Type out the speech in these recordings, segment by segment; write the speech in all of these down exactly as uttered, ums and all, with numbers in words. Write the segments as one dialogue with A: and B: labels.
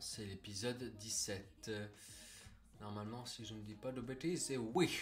A: c'est l'épisode dix-sept. Normalement, si je ne dis pas de bêtises, c'est oui.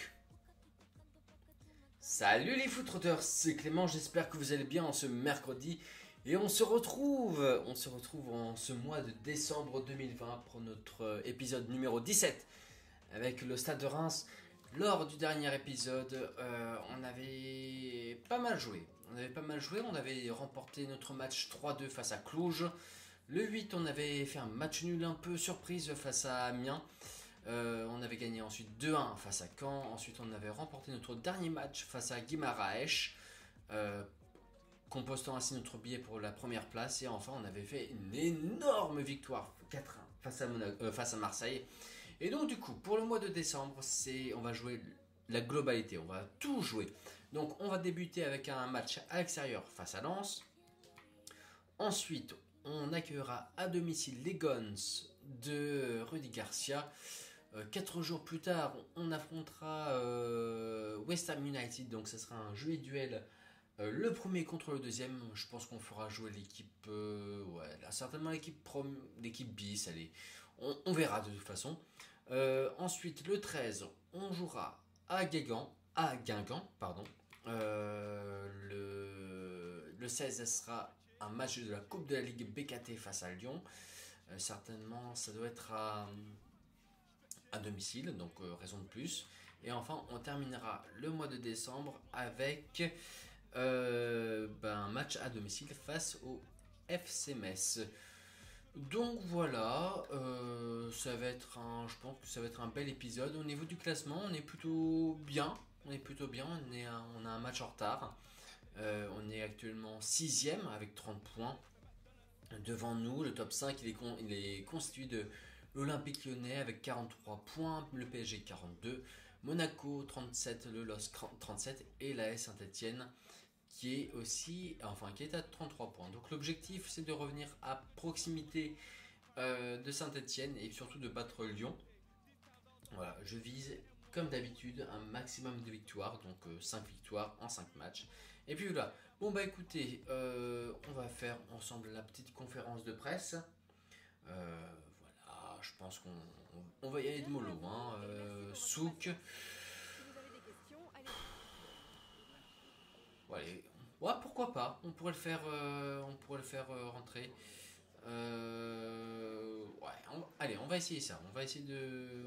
A: Salut les foottrotters, c'est Clément, j'espère que vous allez bien en ce mercredi. Et on se retrouve, on se retrouve en ce mois de décembre deux mille vingt pour notre épisode numéro dix-sept avec le Stade de Reims. Lors du dernier épisode, euh, on avait pas mal joué. On avait pas mal joué, on avait remporté notre match trois deux face à Cluj. Le huit, on avait fait un match nul un peu surprise face à Amiens. Euh, on avait gagné ensuite deux un face à Caen. Ensuite, on avait remporté notre dernier match face à Guimaraes, euh, compostant ainsi notre billet pour la première place. Et enfin, on avait fait une énorme victoire quatre un face à, Mona- euh, face à Marseille. Et donc, du coup, pour le mois de décembre, c'est, on va jouer la globalité. On va tout jouer. Donc, on va débuter avec un match à l'extérieur face à Lens. Ensuite, on accueillera à domicile les Guns de Rudy Garcia. Euh, quatre jours plus tard, on affrontera euh, West Ham United. Donc, ce sera un jeu et duel. Euh, le premier contre le deuxième. Je pense qu'on fera jouer l'équipe. Euh, ouais, là, certainement l'équipe prom, l'équipe bis. Allez, on, on verra de toute façon. Euh, ensuite, le treize, on jouera à Guingamp. À Guingamp, pardon. Euh, le, le seize, ce sera un match de la Coupe de la Ligue B K T face à Lyon. Euh, certainement, ça doit être à, à domicile, donc euh, raison de plus. Et enfin, on terminera le mois de décembre avec euh, ben, un match à domicile face au F C Metz. Donc voilà, euh, ça va être un, je pense que ça va être un bel épisode. Au niveau du classement, on est plutôt bien. On est plutôt bien. On, est un, on a un match en retard. Euh, on est actuellement sixième avec trente points. Devant nous, le top cinq, il est, con, il est constitué de l'Olympique Lyonnais avec quarante-trois points, le P S G quarante-deux, Monaco trente-sept, le L O S trente-sept et l'A S Saint-Etienne qui est aussi, enfin qui est à trente-trois points. Donc l'objectif, c'est de revenir à proximité euh, de Saint-Etienne et surtout de battre Lyon. Voilà, je vise comme d'habitude un maximum de victoires, donc euh, cinq victoires en cinq matchs. Et puis voilà, bon bah écoutez, euh, on va faire ensemble la petite conférence de presse. Euh, voilà, je pense qu'on on, on va y aller de mollo. Hein. Euh, Souk. Ouais, ouais, pourquoi pas, on pourrait le faire, euh, on pourrait le faire euh, rentrer. Euh, ouais, on- allez, on va essayer ça. On va essayer de.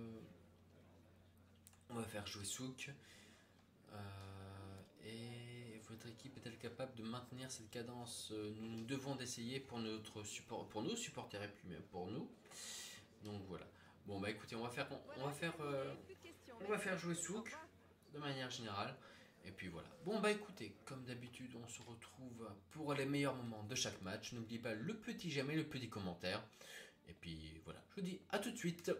A: On va faire jouer Souk. Euh, et votre équipe est-elle capable de maintenir cette cadence? Nous devons d'essayer pour notre support, pour nos supporters et plus même pour nous. Donc voilà. Bon bah écoutez, on va faire, on, on va faire, euh, on va faire jouer Souk de manière générale. Et puis voilà. Bon bah écoutez, comme d'habitude, on se retrouve pour les meilleurs moments de chaque match. N'oubliez pas le petit j'aime et le petit commentaire. Et puis voilà, je vous dis à tout de suite.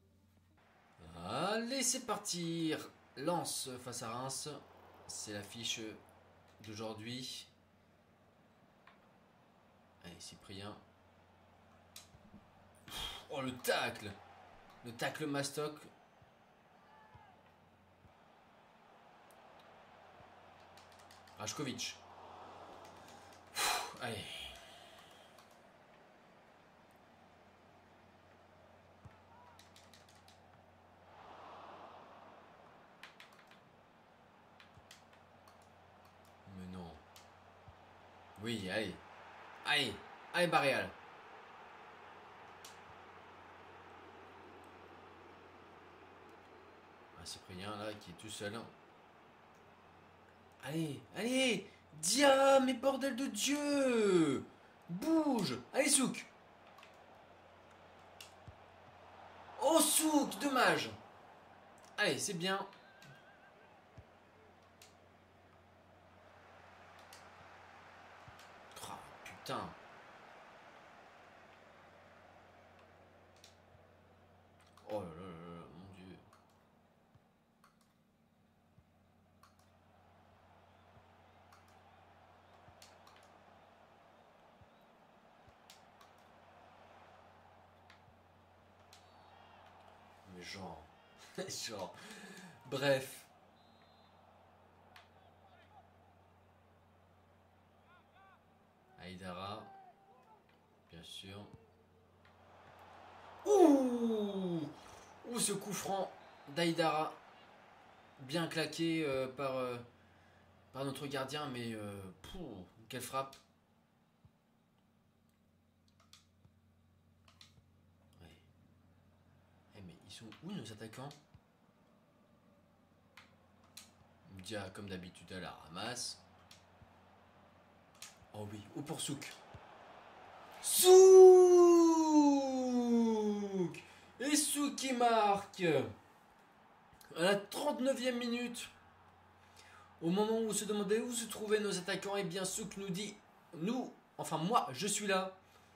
A: Allez, c'est parti. Lens face à Reims. C'est l'affiche d'aujourd'hui. Allez, Cyprien. Oh, le tacle. Le tacle mastoc. Rajkovic. Allez. Mais non. Oui, allez. Allez. Allez, Barréal. Ah, Cyprien, là, qui est tout seul. Hein. Allez, allez. Dia, mais bordel de Dieu. Bouge. Allez, Souk. Oh, Souk, dommage. Allez, c'est bien. Oh, putain. Oh là là là là, mon Dieu. Mais genre. genre. Bref. Aïdara. Bien sûr. Ouh, ce coup franc d'Aïdara. Bien claqué euh, par, euh, par notre gardien, mais euh, pouh, quelle frappe. Ouais. Eh, mais ils sont où nos attaquants? Dia, comme d'habitude, à la ramasse. Oh oui, ou pour Souk. Souk! Et Souk qui marque à la trente-neuvième minute. Au moment où on se demandait où se trouvaient nos attaquants, et bien Souk nous dit, nous, enfin moi, je suis là.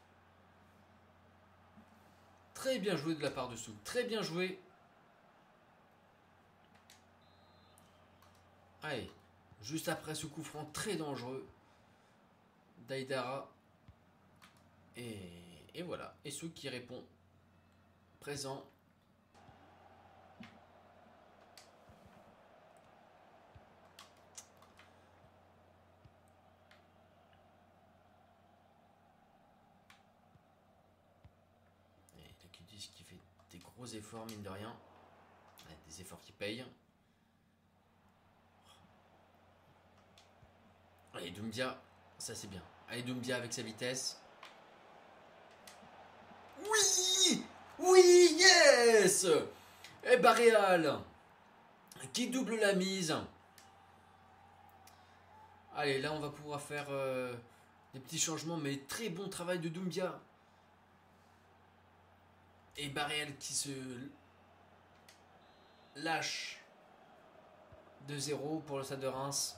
A: Très bien joué de la part de Souk, très bien joué. Allez, juste après ce coup franc très dangereux d'Aïdara. Et, et voilà, et Souk qui répond présent. Et Lakudis qui fait des gros efforts, mine de rien. Ouais, des efforts qui payent. Allez, Doumbia, ça c'est bien. Allez, Doumbia avec sa vitesse. Oui! Oui, yes! Et Barréal qui double la mise. Allez, là on va pouvoir faire euh, des petits changements, mais très bon travail de Doumbia. Et Barréal qui se lâche deux zéro pour le Stade de Reims.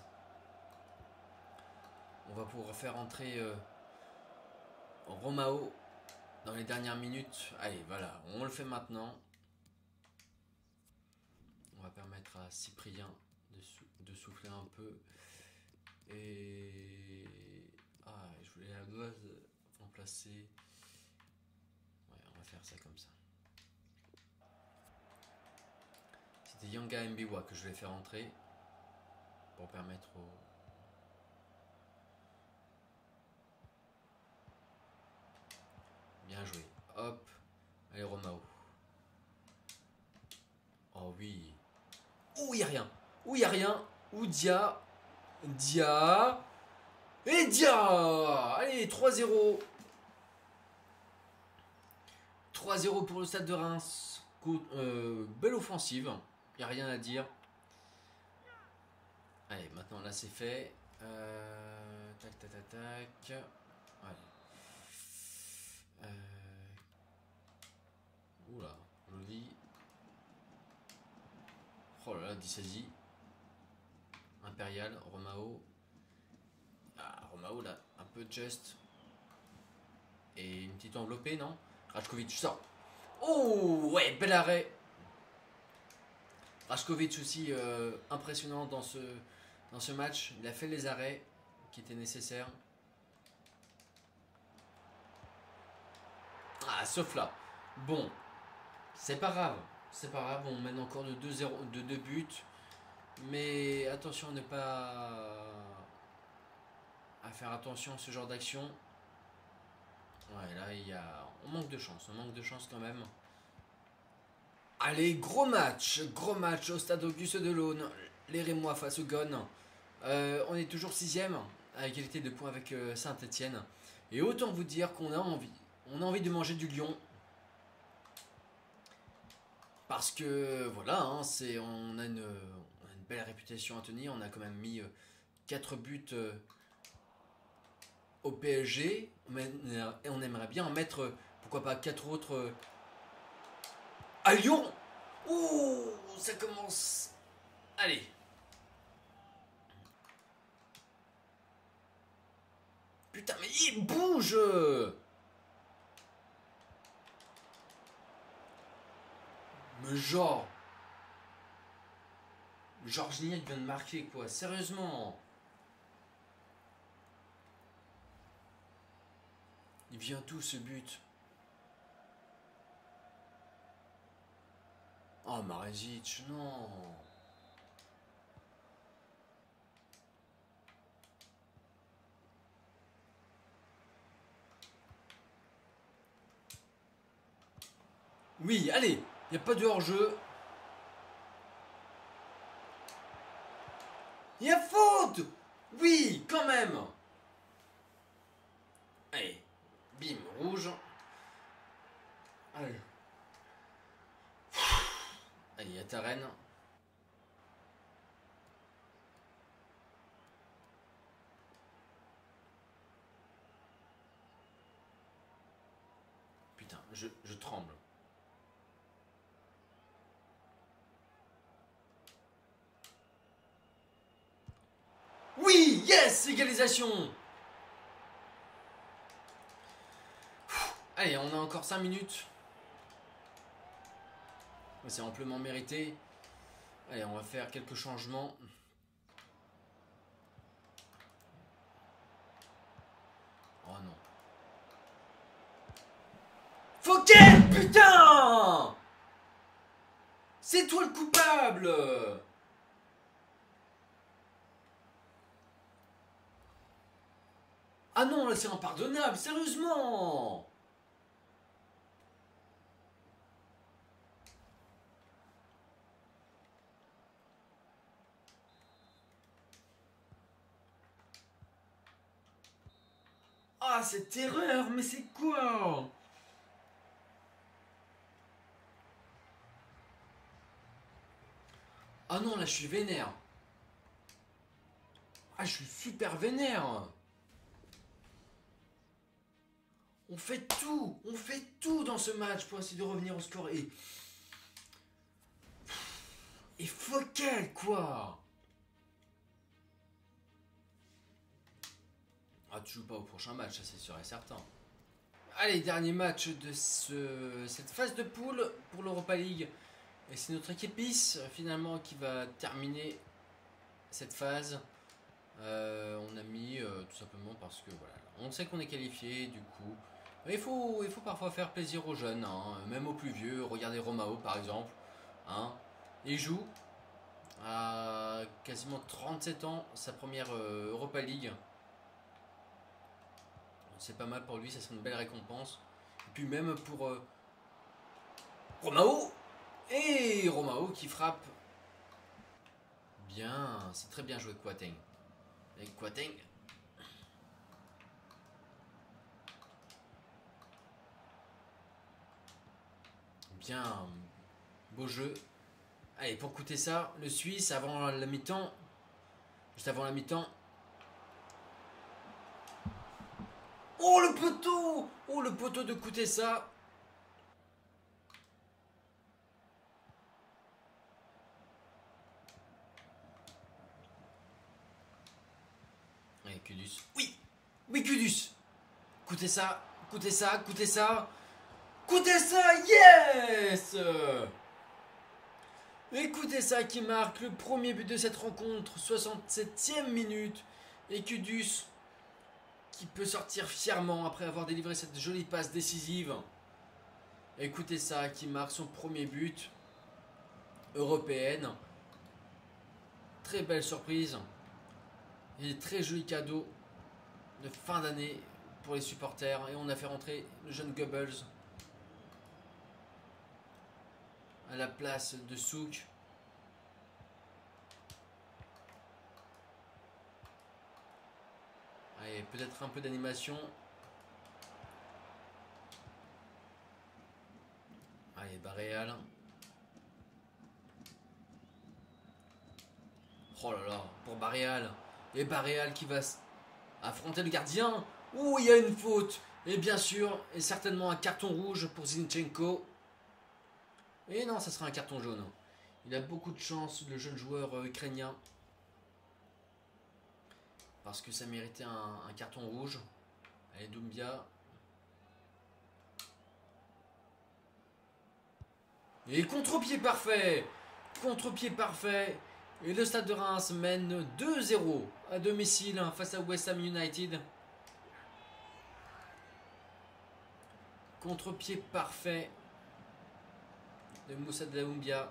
A: On va pouvoir faire entrer euh, Romao dans les dernières minutes. Allez, voilà, on le fait maintenant. On va permettre à Cyprien de, sou de souffler un peu. Et... Ah, je voulais la gosse remplacer. Ouais, on va faire ça comme ça. C'était Yanga Mbiwa que je vais faire entrer. Pour permettre au... Bien joué. Hop. Allez, Romao. Oh oui. Ouh, il n'y a rien. Ouh, il n'y a rien. Ouh, Dia. Dia. Et Dia. Allez, trois zéro. trois zéro pour le Stade de Reims. Euh, belle offensive. Il n'y a rien à dire. Allez, maintenant là c'est fait. Euh, tac, tac, tac, tac. Allez. Euh, oula, joli. Oh là là, Dissasi. Impérial, Romao. Ah, Romao là, un peu just. Et une petite enveloppée, non? Rajkovic sort. Oh, ouais, bel arrêt. Rajkovic aussi euh, impressionnant dans ce, dans ce match. Il a fait les arrêts qui étaient nécessaires. Ah, sauf là. Bon, c'est pas grave. C'est pas grave, on mène encore de deux zéro, de deux buts. Mais attention à ne pas... à faire attention à ce genre d'action. Ouais, là, il y a... on manque de chance. On manque de chance quand même. Allez, gros match. Gros match au stade Auguste Delaune. Les Rémois face au Gon. Euh, on est toujours sixième, à égalité de points avec euh, Saint-Etienne. Et autant vous dire qu'on a envie. On a envie de manger du lion. Parce que, voilà, hein, c'est, on, a une, on a une belle réputation à tenir. On a quand même mis euh, quatre buts euh, au P S G. Et on aimerait bien en mettre, euh, pourquoi pas, quatre autres euh, à Lyon. Ouh, ça commence. Allez. Putain, mais il bouge. Mais genre... Georges Niel vient de marquer, quoi. Sérieusement. Il vient d'où, ce but? Oh, Marezic, non. Oui, allez. Il n'y a pas de hors-jeu. Il y a faute. Oui, quand même. Allez, bim, rouge. Allez. Allez, il y a Taren. Putain, je, je tremble. Oui, yes, égalisation. Allez, on a encore cinq minutes. C'est amplement mérité. Allez, on va faire quelques changements. Oh non. Fouquet, putain! C'est toi le coupable! Ah non, là c'est impardonnable, sérieusement! Ah, cette erreur, mais c'est quoi? Ah non, là je suis vénère. Ah, je suis super vénère. On fait tout, on fait tout dans ce match pour essayer de revenir au score. Et... Et Fouquet, quoi! Ah, tu joues pas au prochain match, ça c'est sûr et certain. Allez, dernier match de ce, cette phase de poule pour l'Europa League. Et c'est notre équipe bis finalement qui va terminer cette phase. Euh, on a mis euh, tout simplement parce que voilà, on sait qu'on est qualifié du coup. Mais il faut, il faut parfois faire plaisir aux jeunes, hein, même aux plus vieux. Regardez Romao par exemple. Hein, il joue à quasiment trente-sept ans, sa première euh, Europa League. C'est pas mal pour lui, ça serait une belle récompense. Et puis même pour euh, Romao. Et Romao qui frappe. Bien, c'est très bien joué Kouateng. Avec Kouateng. Bien, beau jeu. Allez, pour coûter ça, le Suisse avant la mi-temps. Juste avant la mi-temps. Oh le poteau! Oh le poteau de coûter ça. Allez, Kudus. Oui! Oui, Kudus! Coûtez ça, coûtez ça, coûtez ça. Coûtez ça, yes! Écoutez ça qui marque le premier but de cette rencontre, soixante-septième minute. Et Kudus qui peut sortir fièrement après avoir délivré cette jolie passe décisive. Écoutez ça qui marque son premier but européenne. Très belle surprise. Et très joli cadeau de fin d'année pour les supporters. Et on a fait rentrer le jeune Goebbels à la place de Souk. Allez, peut-être un peu d'animation. Allez, Barréal. Oh là là, pour Barréal. Et Barréal qui va affronter le gardien. Ouh, il y a une faute. Et bien sûr, et certainement un carton rouge pour Zinchenko. Et non, ça sera un carton jaune. Il a beaucoup de chance, le jeune joueur euh, ukrainien. Parce que ça méritait un, un carton rouge. Allez, Doumbia. Et contre-pied parfait. Contre-pied parfait. Et le Stade de Reims mène deux zéro à domicile face à West Ham United. Contre-pied parfait de Moussa Doumbia.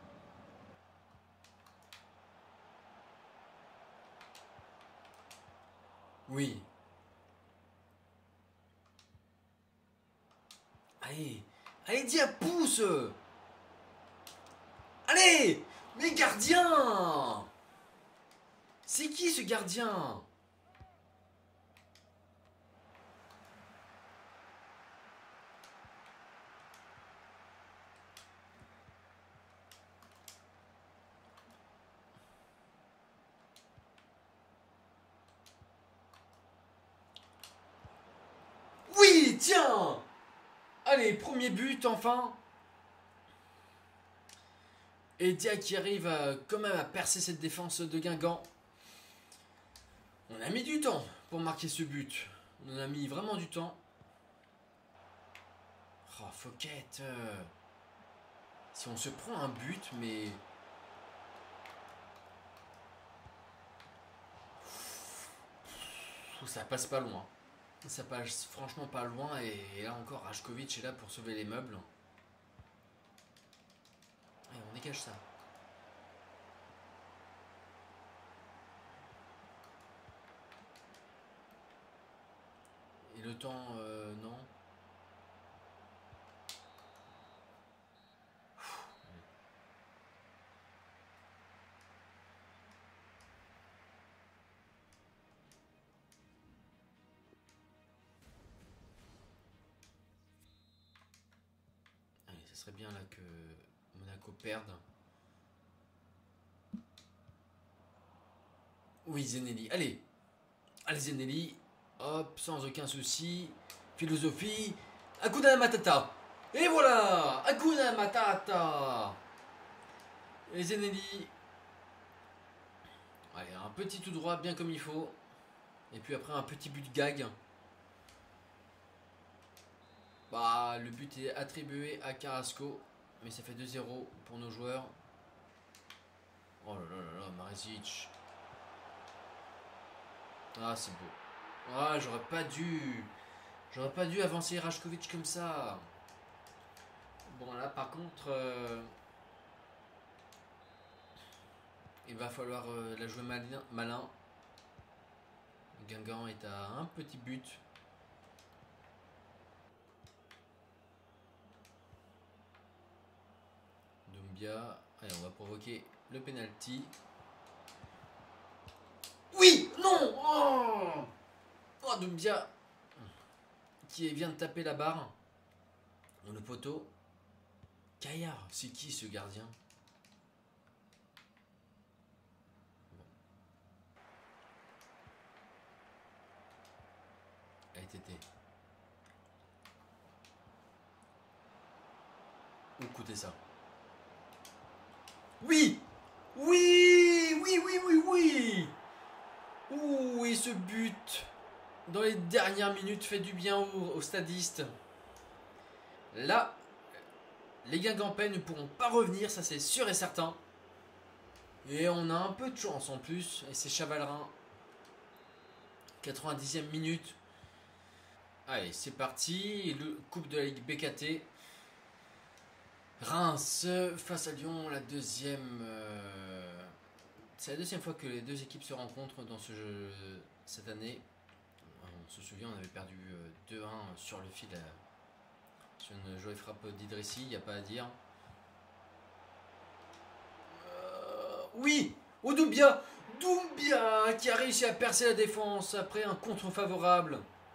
A: Oui. Allez. Allez, dis à pouce. Allez! Mais gardien! C'est qui ce gardien? Oui, tiens! Allez, premier but enfin. Et Dia qui arrive à, quand même à percer cette défense de Guingamp. On a mis du temps pour marquer ce but. On a mis vraiment du temps. Oh, Fouquet. Euh, si on se prend un but, mais... Ça passe pas loin. Ça passe franchement pas loin. Et là encore, Rajkovic est là pour sauver les meubles. Allez, on dégage ça. Et le temps, euh, non. Allez, ça serait bien là que Monaco perde. Oui, Zenelli. Allez. Allez, Zenelli. Hop, sans aucun souci. Philosophie. Hakuna Matata. Et voilà. Hakuna Matata. Et Zenelli. Allez, un petit tout droit bien comme il faut. Et puis après un petit but de gag. Bah, le but est attribué à Carrasco. Mais ça fait deux zéro pour nos joueurs. Oh là là là là, Marezic. Ah, c'est beau. Ah, j'aurais pas dû. J'aurais pas dû avancer Rajkovic comme ça. Bon, là, par contre, euh, il va falloir euh, la jouer malin. malin. Guingamp est à un petit but. Doumbia. Allez, on va provoquer le penalty. Oui! Non! Oh, oh Doumbia qui vient de taper la barre. Dans le poteau. Caillard, c'est qui ce gardien? Bon. Allez, Tété. Écoutez ça. Oui! Oui! Oui, oui, oui, oui! Ouh, et ce but dans les dernières minutes fait du bien aux, aux stadistes. Là, les Guingampais ne pourront pas revenir, ça c'est sûr et certain. Et on a un peu de chance en plus. Et c'est Chavalerin. quatre-vingt-dixième minute. Allez, c'est parti. Le Coupe de la Ligue B K T. Reims face à Lyon, la deuxième. Euh, c'est la deuxième fois que les deux équipes se rencontrent dans ce jeu cette année. On se souvient, on avait perdu deux un sur le fil sur une jolie frappe d'Idrissi, il n'y a pas à dire. Euh, oui, au Doumbia, Doumbia qui a réussi à percer la défense après un contre favorable.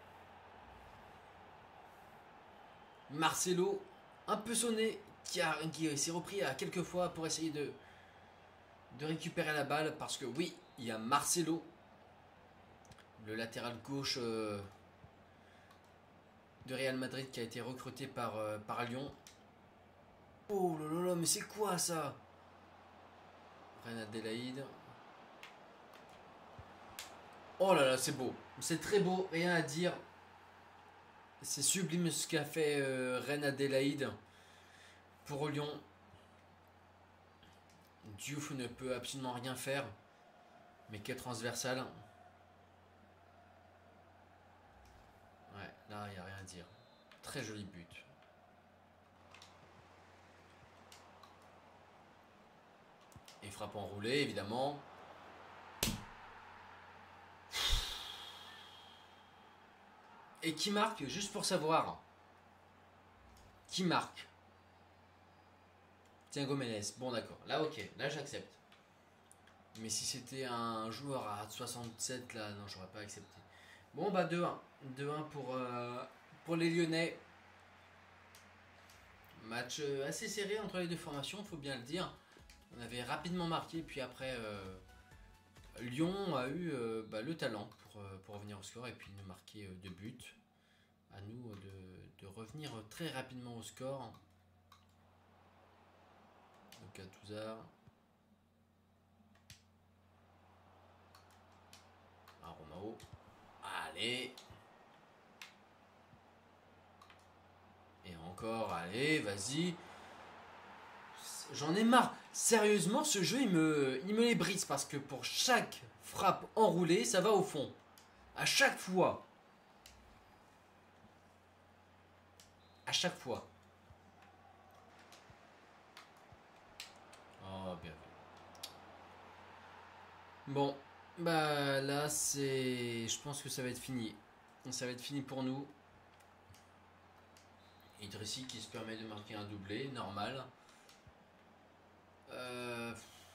A: Marcelo, un peu sonné, qui, a, qui s'est repris à quelques fois pour essayer de, de récupérer la balle parce que oui, il y a Marcelo, le latéral gauche euh, de Real Madrid qui a été recruté par, euh, par Lyon. Oh là là là, mais c'est quoi ça? Reine Adélaïde. Oh là là, c'est beau. C'est très beau, rien à dire. C'est sublime ce qu'a fait euh, Reine Adélaïde pour Lyon. Diouf ne peut absolument rien faire. Mais quel transversal. Ouais, là, il n'y a rien à dire. Très joli but. Et frappe enroulé, évidemment. Et qui marque, juste pour savoir. Qui marque? Thiago Menez. Bon, d'accord. Là, ok. Là, j'accepte. Mais si c'était un joueur à soixante-sept, là, non, j'aurais pas accepté. Bon, bah, deux un. deux un pour, euh, pour les Lyonnais. Match euh, assez serré entre les deux formations, faut bien le dire. On avait rapidement marqué, puis après, euh, Lyon a eu euh, bah, le talent pour, euh, pour revenir au score et puis nous marquer euh, deux buts. À nous euh, de, de revenir très rapidement au score. Donc à Touzard. À Romao. Allez. Et encore, allez, vas-y. J'en ai marre. Sérieusement, ce jeu, il me, il me les brise parce que pour chaque frappe enroulée, ça va au fond. À chaque fois. À chaque fois. Oh, bien vu. Bon, bah là, c'est... Je pense que ça va être fini. Ça va être fini pour nous. Idrissi qui se permet de marquer un doublé, normal. Euh...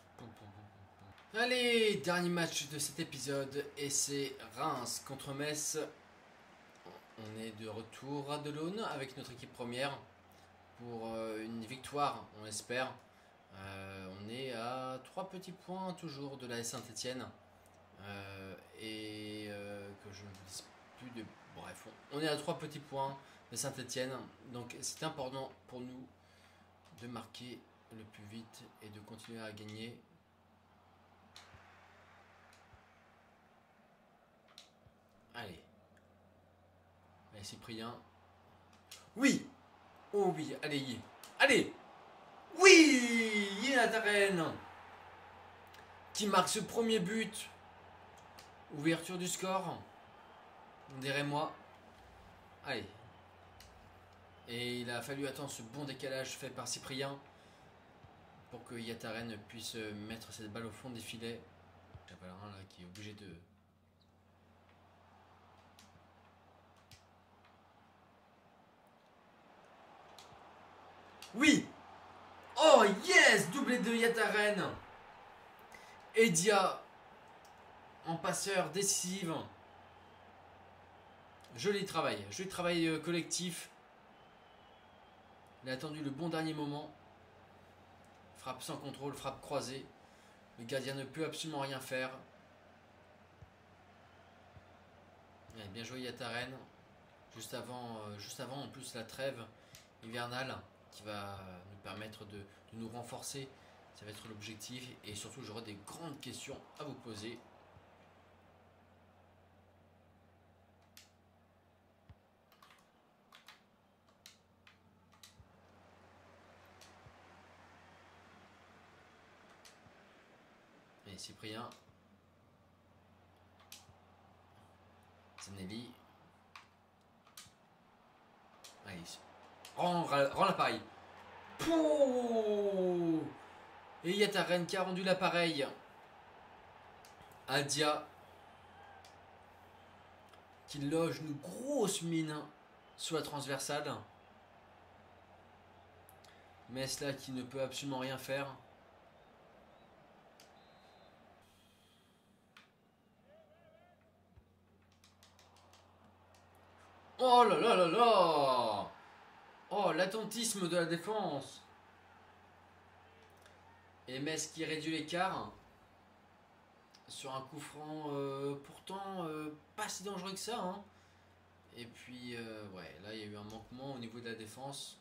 A: Allez, dernier match de cet épisode et c'est Reims contre Metz. On est de retour à Delaune avec notre équipe première pour une victoire, on espère. Euh, on est à trois petits points toujours de la Saint-Etienne euh, et euh, que je ne vous dise plus de... Bref, on est à trois petits points de Saint-Etienne, donc c'est important pour nous de marquer le plus vite et de continuer à gagner. Allez. Allez, Cyprien. Oui. Oh oui, allez. Allez. Oui. Yataren qui marque ce premier but. Ouverture du score. On dirait moi. Allez. Et il a fallu attendre ce bon décalage fait par Cyprien pour que Yataren puisse mettre cette balle au fond des filets. Chapalerin là qui est obligé de... Oui. Oh yes. Doublé de Yataren. Edia en passeur décisif. Joli travail. Joli travail collectif. Il a attendu le bon dernier moment. Frappe sans contrôle, frappe croisée. Le gardien ne peut absolument rien faire. Allez, bien joué Yataren. Juste avant, euh, juste avant en plus la trêve hivernale qui va nous permettre de, de nous renforcer. Ça va être l'objectif et surtout j'aurai des grandes questions à vous poser. Et Cyprien. Zanelli. Allez. Rends, rends l'appareil. Pouh. Et Yataren qui a rendu l'appareil. Adia qui loge une grosse mine sur la transversale. Mesla qui ne peut absolument rien faire. Oh là là là là. Oh, l'attentisme de la défense. Et Metz qui réduit l'écart. Sur un coup franc euh, pourtant euh, pas si dangereux que ça. Hein. Et puis, euh, ouais, là il y a eu un manquement au niveau de la défense.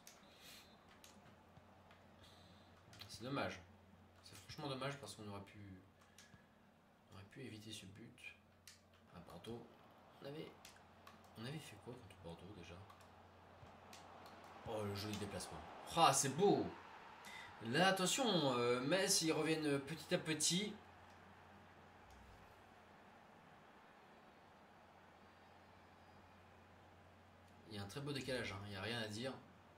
A: C'est dommage. C'est franchement dommage parce qu'on aurait pu, on aurait pu éviter ce but. À Bordeaux, on avait, on avait fait quoi contre Bordeaux déjà? Oh, le joli déplacement. Ah, c'est beau. Là, attention, euh, Metz, ils reviennent petit à petit. Il y a un très beau décalage, hein. Il n'y a rien à dire.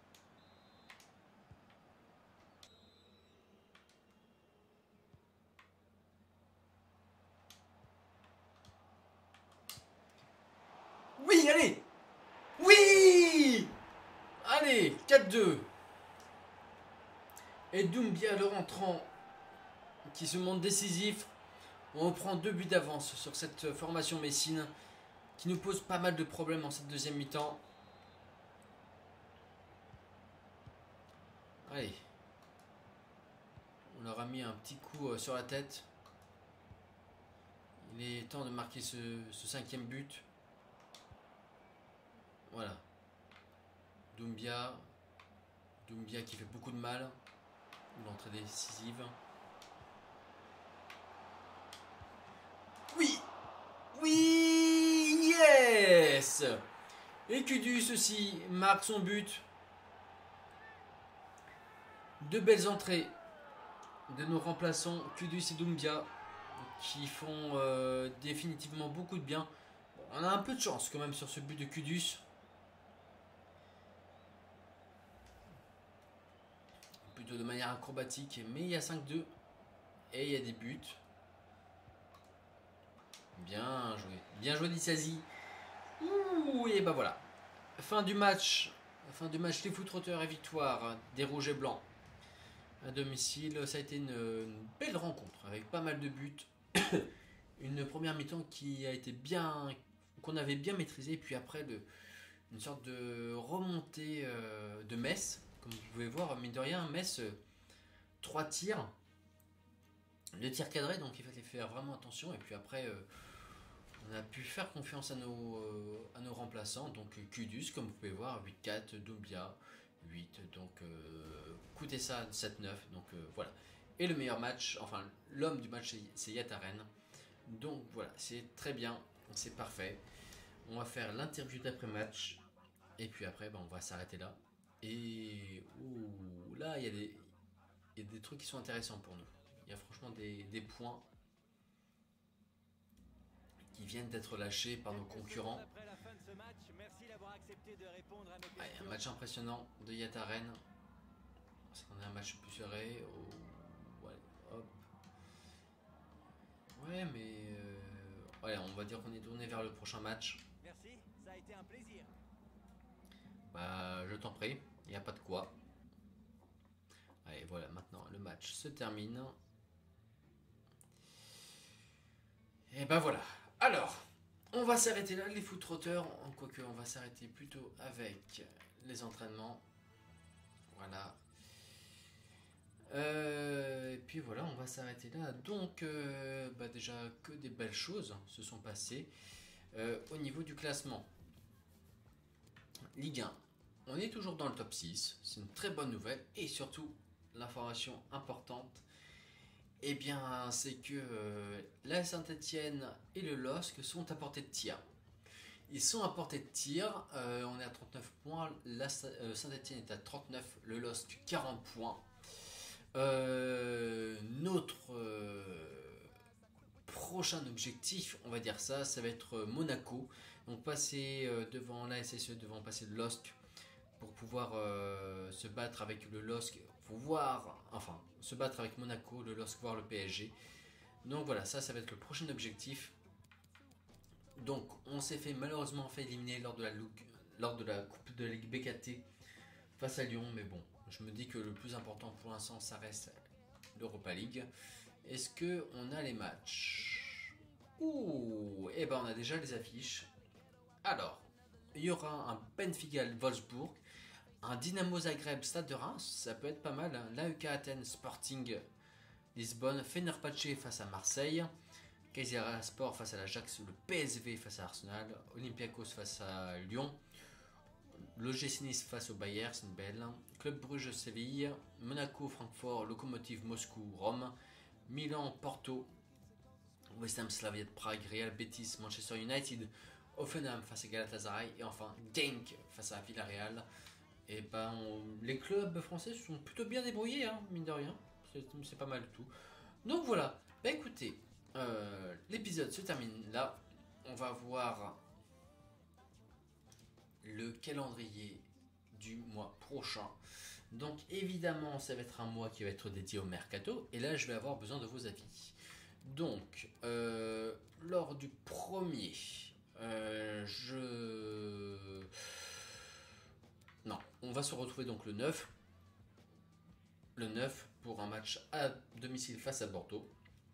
A: Oui, allez. Oui. Allez, quatre deux. Et Doumbia, le rentrant, qui se montre décisif. On prend deux buts d'avance sur cette formation messine qui nous pose pas mal de problèmes en cette deuxième mi-temps. Allez. On leur a mis un petit coup sur la tête. Il est temps de marquer ce, ce cinquième but. Voilà. Doumbia. Doumbia qui fait beaucoup de mal. L'entrée décisive. Oui. Oui. Yes. Et Kudus aussi marque son but. Deux belles entrées de nos remplaçants Kudus et Doumbia qui font euh, définitivement beaucoup de bien. On a un peu de chance quand même sur ce but de Kudus. Plutôt de manière acrobatique, mais il y a cinq deux et il y a des buts. Bien joué, bien joué Disasi. Ouh, et ben voilà. Fin du match, fin du match les Foottrotters et victoire des Rouges et Blancs à domicile. Ça a été une, une belle rencontre avec pas mal de buts. Une première mi-temps qui a été bien, qu'on avait bien maîtrisé, puis après le, une sorte de remontée euh, de Metz. Comme vous pouvez voir, mine de rien, Metz, euh, trois tirs, deux tirs cadrés, donc il fallait faire vraiment attention. Et puis après, euh, on a pu faire confiance à nos, euh, à nos remplaçants. Donc Kudus, comme vous pouvez voir, huit quatre, Doumbia, huit, donc euh, Koutessa, sept neuf, donc euh, voilà. Et le meilleur match, enfin l'homme du match, c'est Yataren. Donc voilà, c'est très bien, c'est parfait. On va faire l'interview d'après-match. Et puis après, ben, on va s'arrêter là. Et ouh, là, il y, a des, il y a des trucs qui sont intéressants pour nous. Il y a franchement des, des points qui viennent d'être lâchés par nos concurrents. Allez, un match impressionnant de Yataren. On a un match plus serré. Oh, ouais, hop. Ouais, mais euh, ouais, on va dire qu'on est tourné vers le prochain match.
B: Merci, ça a été un plaisir.
A: Bah, je t'en prie, il n'y a pas de quoi. Allez, voilà, maintenant le match se termine. Et ben voilà. Alors, on va s'arrêter là, les Foottrotters. Quoique, on va s'arrêter plutôt avec les entraînements. Voilà. Euh, et puis voilà, on va s'arrêter là. Donc, euh, bah déjà que des belles choses se sont passées euh, au niveau du classement. Ligue un, on est toujours dans le top six, c'est une très bonne nouvelle. Et surtout, l'information importante, eh bien, c'est que euh, la Saint-Etienne et le L O S C sont à portée de tir. Ils sont à portée de tir, euh, on est à trente-neuf points, la euh, Saint-Etienne est à trente-neuf, le L O S C quarante points. Euh, notre euh, prochain objectif, on va dire ça, ça va être Monaco. Donc passer euh, devant la S S E, devant passer le L O S C pour pouvoir euh, se battre avec le L O S C, voir, enfin, se battre avec Monaco, le L O S C, voire le P S G. Donc voilà, ça, ça va être le prochain objectif. Donc on s'est fait malheureusement fait éliminer lors de la, lors de la Coupe de Ligue B K T face à Lyon, mais bon, je me dis que le plus important pour l'instant, ça reste l'Europa League. Est-ce que on a les matchs? Ouh, et eh ben on a déjà les affiches. Alors, il y aura un Benfica Wolfsburg, un Dynamo Zagreb Stade de Reims, ça peut être pas mal. Hein. L'A E K Athènes Sporting Lisbonne, Fenerbahçe face à Marseille, Kayserispor face à l'Ajax, le P S V face à Arsenal, Olympiakos face à Lyon, l'O G C Nice face au Bayern, c'est une belle. Club Bruges Séville, Monaco Francfort, Lokomotiv Moscou Rome, Milan Porto, West Ham Slavia de Prague, Real Betis Manchester United, Hoffenheim face à Galatasaray et enfin Genk face à Villarreal. Et ben on, les clubs français se sont plutôt bien débrouillés, hein, mine de rien. C'est pas mal du tout. Donc voilà. Bah écoutez, euh, l'épisode se termine là. On va voir le calendrier du mois prochain. Donc évidemment, ça va être un mois qui va être dédié au mercato. Et là, je vais avoir besoin de vos avis. Donc, euh, lors du premier, euh, je... Non, on va se retrouver donc le neuf. le neuf pour un match à domicile face à Bordeaux.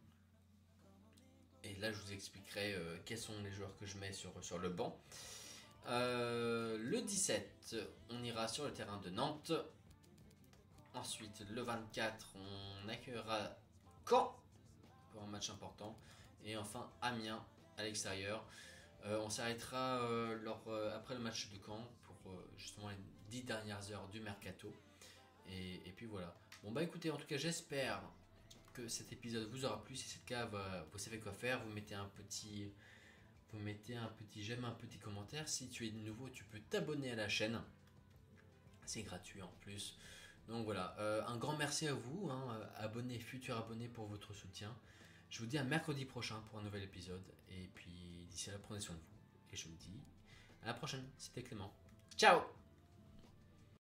A: Et là, je vous expliquerai euh, quels sont les joueurs que je mets sur, sur le banc. Euh, le dix-sept, on ira sur le terrain de Nantes. Ensuite, le vingt-quatre, on accueillera Caen pour un match important. Et enfin, Amiens à l'extérieur. Euh, on s'arrêtera euh, lors, euh, après le match de Caen pour euh, justement les dix dernières heures du mercato. Et, et puis voilà. Bon bah écoutez, en tout cas, j'espère que cet épisode vous aura plu. Si c'est le cas, bah, vous savez quoi faire. Vous mettez un petit, vous mettez un petit j'aime, un petit commentaire. Si tu es nouveau, tu peux t'abonner à la chaîne. C'est gratuit en plus. Donc voilà, euh, un grand merci à vous, hein, abonnés, futurs abonnés, pour votre soutien. Je vous dis à mercredi prochain pour un nouvel épisode. Et puis d'ici là, prenez soin de vous. Et je vous dis à la prochaine. C'était Clément. Ciao!